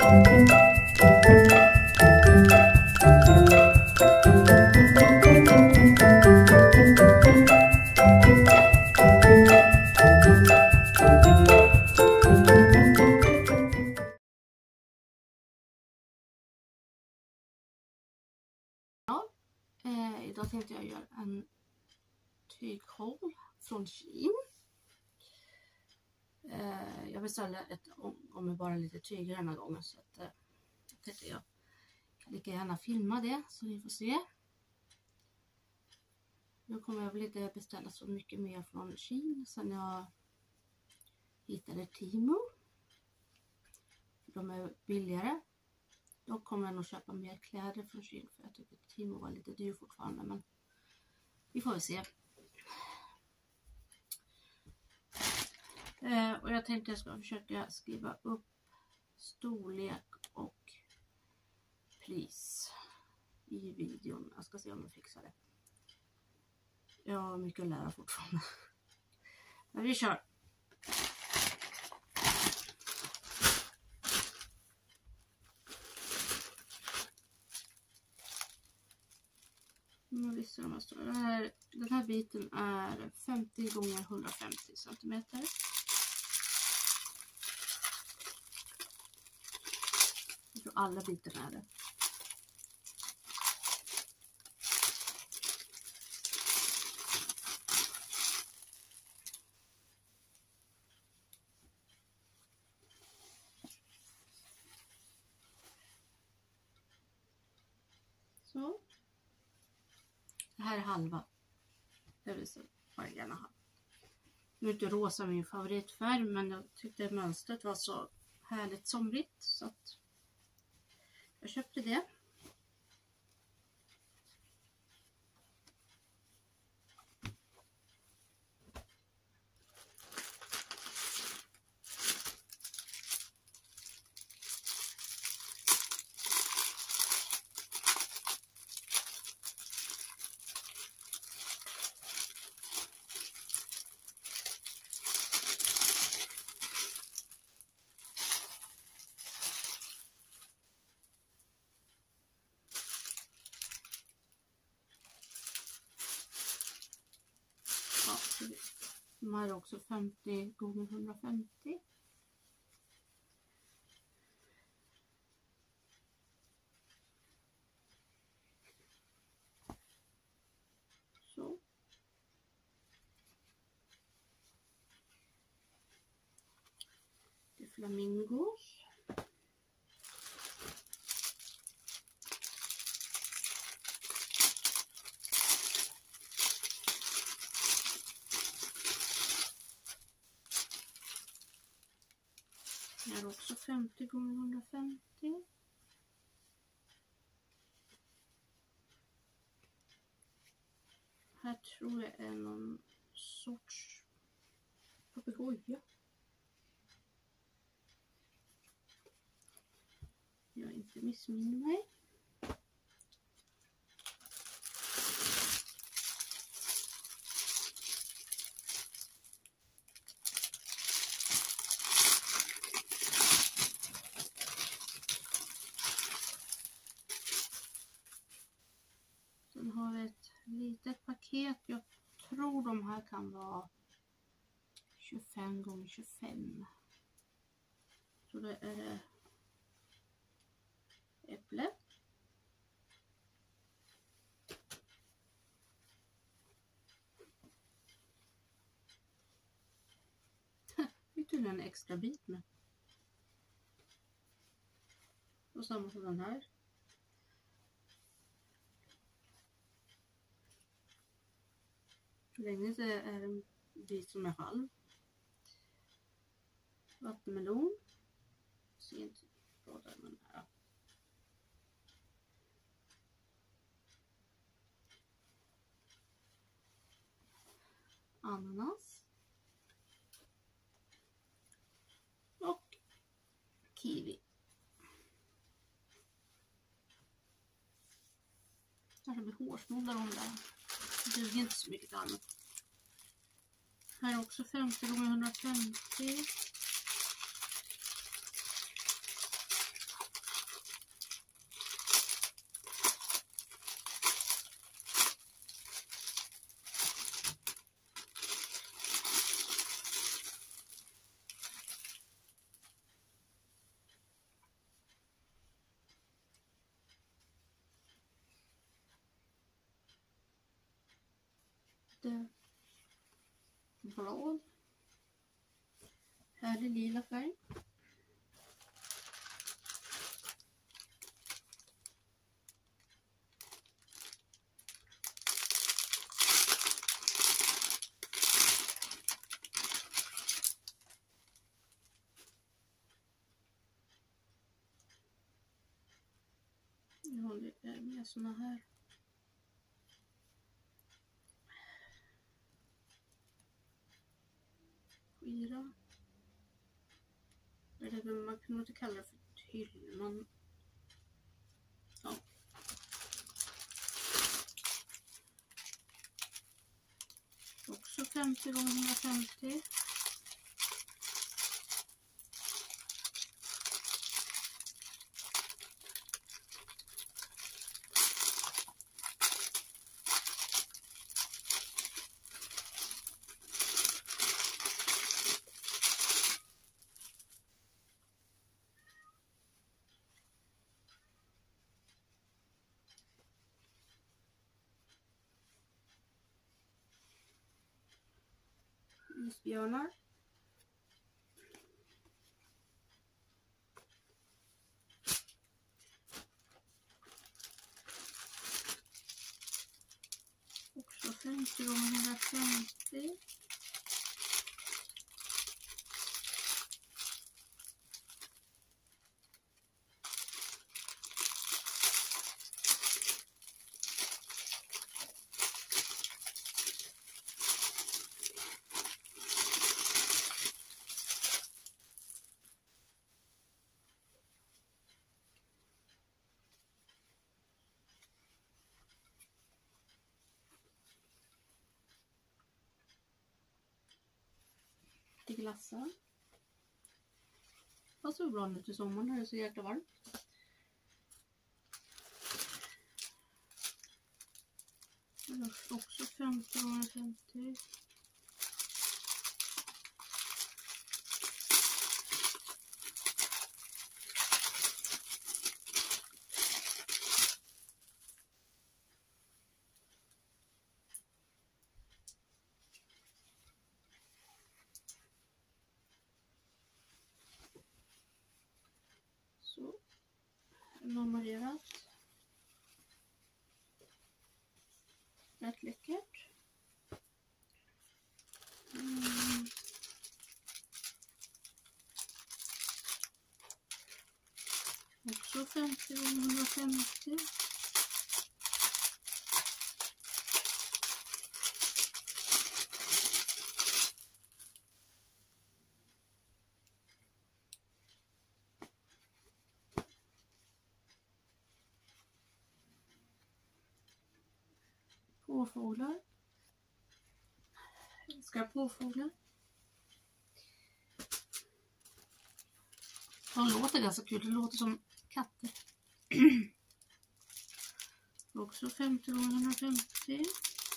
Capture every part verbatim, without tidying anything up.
Eh, idag tänkte jag göra en tyghål från Shein. Eh, jag beställde ett omgång med bara lite tyger denna gången, så att, eh, jag tänkte jag kan lika gärna filma det så ni får se. Nu kommer jag väl inte beställa så mycket mer från Shein sen jag hittade Temu. De är billigare. Då kommer jag nog köpa mer kläder från Shein, för jag tycker att Temu var lite dyr fortfarande, men vi får väl se. Eh, och jag tänkte jag ska försöka skriva upp storlek och pris i videon. Jag ska se om jag fixar det. Jag har mycket att lära fortfarande. Men vi kör. Nu visste jag måste. Den här, den här biten är femtio gånger hundrafemtio centimeter. Jag tror alla bitarna är det. Så. Det här är halva. Det vill säga vad jag gärna har. Nu är inte rosa min favoritfärg, men jag tyckte mönstret var så härligt somrigt så att jag köpte det. De här är också femtio gånger hundrafemtio. Så. Det är flamingos. Det är också femtio gånger hundrafemtio. Här tror jag är någon sorts papegoja. Jag inte missminner mig. Sen har vi ett litet paket. Jag tror de här kan vara tjugofem gånger tjugofem. Så det är det äpple. Det är tydligen en extra bit med. Och samma som den här. Så länge det är en bit som är halv. Vattenmelon. Ser inte bra där, men här. Ananas. Och kiwi. Här blir hårsnoddar om där. Det duger inte så mycket annat. Här är också femtio gånger hundrafemtio. blad. Härlig lila färg. Ja, det är mer såna här. Skira. Eller man kan inte kalla det för tyll, men ja. Också femtio gånger hundrafemtio. Isbjörnar. Också femtio gånger hundrafemtio. Till glassar. Passar bra nu till sommaren när det är så jäkla varmt. Också femtio gånger femtio. Så, marmorerat. Rätt läckert. Mm. Också femtio gånger hundrafemtio. Påfåglar. Jag älskar påfåglar. De låter ganska kul. Det låter som katter. Också femtio gånger hundrafemtio.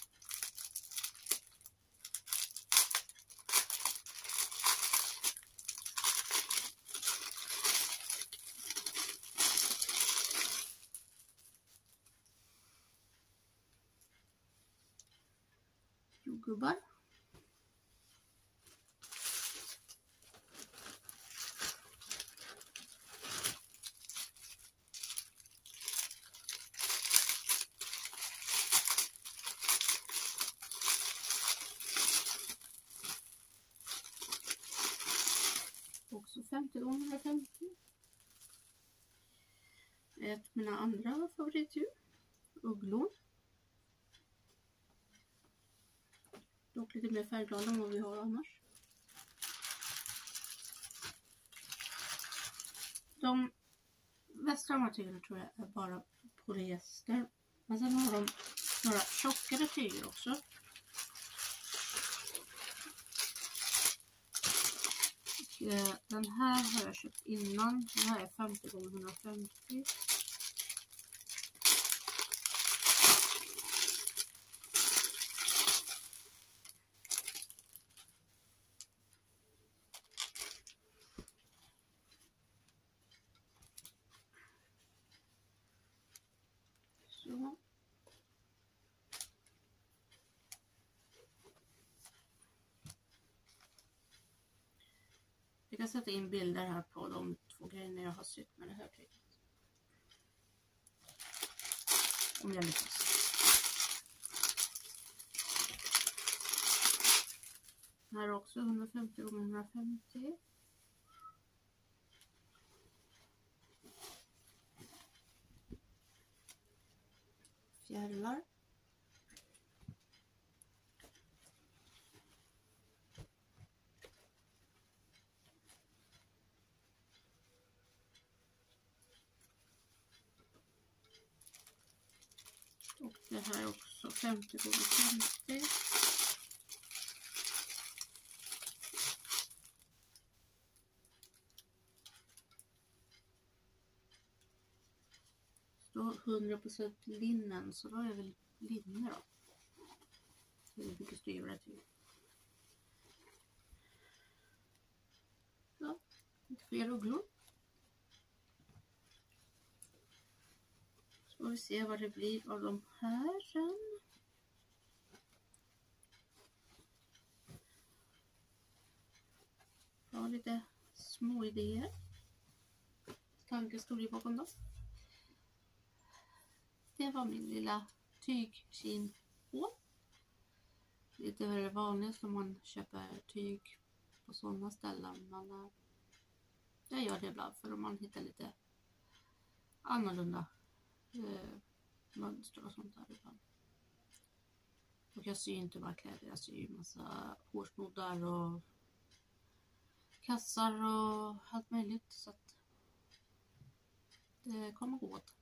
Jordgubbar. Också femtio gånger hundrafemtio. Ett av mina andra favoritdjur. Ugglor. Dock lite mer färgglada än vad vi har annars. De västra materialen tror jag är bara polyester. Men sen har de några tjockare tyger också. Och den här har jag köpt innan. Den här är femtio gånger hundrafemtio. Så. Jag kan sätta in bilder här på de två grejerna jag har sytt med det här tyget. Om jag lyckas. Här är också hundrafemtio gånger hundrafemtio. Fjärilar. Och det här är också femtio gånger femtio. hundra procent linnen, så då är det väl linne då. Det är mycket styvare till. Ja, lite fler ugglor. Så får vi se vad det blir av de här sen. Jag har lite små idéer. Tankestudie bakom dem. Det var min lilla tygkin på. Lite väldigt vanligt om man köper tyg på sådana ställen. Men äh, jag gör det ibland för om man hittar lite annorlunda äh, mönster och sånt där ibland. Och jag syr inte bara kläder, jag syr massa hårsnoddar och kassar och allt möjligt. Så att det kommer gå åt.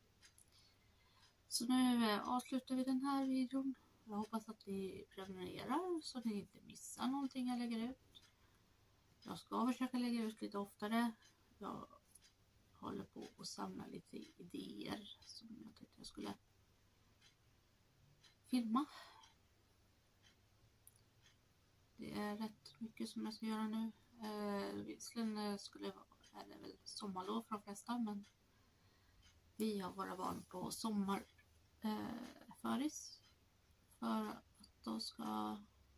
Så nu avslutar vi den här videon. Jag hoppas att ni prenumererar så att ni inte missar någonting jag lägger ut. Jag ska försöka lägga ut lite oftare. Jag håller på att samla lite idéer som jag tänkte jag skulle filma. Det är rätt mycket som jag ska göra nu. Eh, visserligen skulle är det väl sommarlov för de flesta, men vi har våra barn på sommar eh, föris för att de ska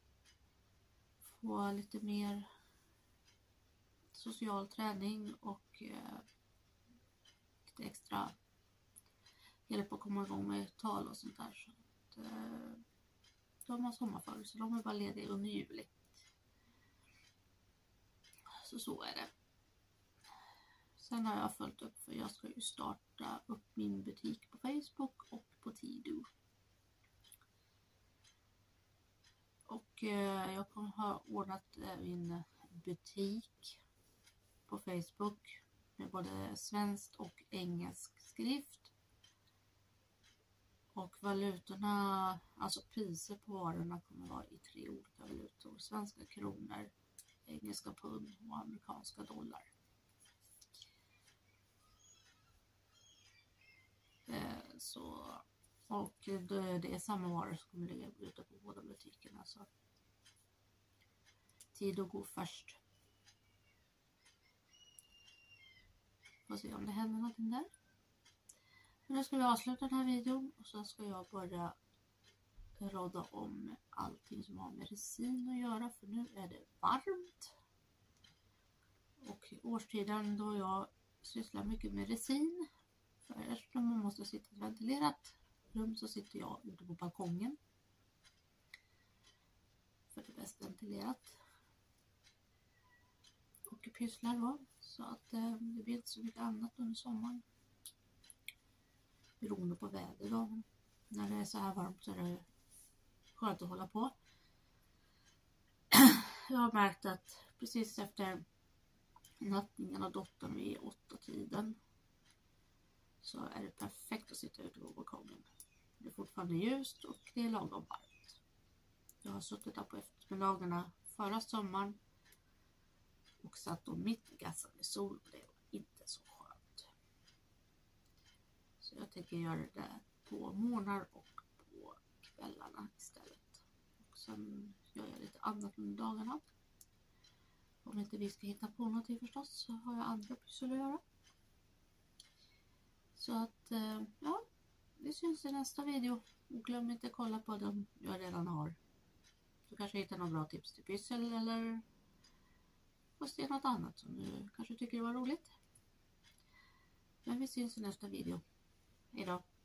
få lite mer social träning och eh, lite extra hjälp att komma igång med tal och sånt där. Så att, eh, de har sommarföris så de är bara lediga under juli. Så så är det. Sen har jag följt upp för jag ska ju starta upp min butik på Facebook och på Tido. Och eh, jag kommer ha ordnat eh, min butik på Facebook med både svenskt och engelsk skrift. Och valutorna, alltså priser på varorna kommer vara i tre olika valutor. Svenska kronor, engelska pund och amerikanska dollar. Så, och det, det är samma varor som kommer ligga ute på båda butikerna. Så tid att gå först. Får se om det händer någonting där. Men nu ska vi avsluta den här videon och så ska jag börja råda om allting som har med medicin att göra. För nu är det varmt. Och årstiden då jag sysslar mycket med medicin. För eftersom man måste sitta i ett ventilerat rum så sitter jag ute på balkongen. För det är bäst ventilerat. Och pysslar då. Så att eh, det blir inte så mycket annat under sommaren. Beroende på väder då. När det är så här varmt så är det skönt att hålla på. Jag har märkt att precis efter nattningen av dottern vid åtta tiden så är det perfekt att sitta ute på balkongen. Det är fortfarande ljust och det är lagom varmt. Jag har suttit där på eftermiddagarna förra sommaren och satt då mitt i gassande sol och det var inte så skönt. Så jag tänker göra det på morgnar och på kvällarna istället. Och sen gör jag lite annat under dagarna. Om inte vi ska hitta på någonting förstås så har jag andra pyssel att göra. Så att, ja, vi syns i nästa video. Och glöm inte att kolla på dem jag redan har. Så kanske hittar några bra tips till pyssel eller får se något annat som du kanske tycker var roligt. Men vi syns i nästa video. Hej då!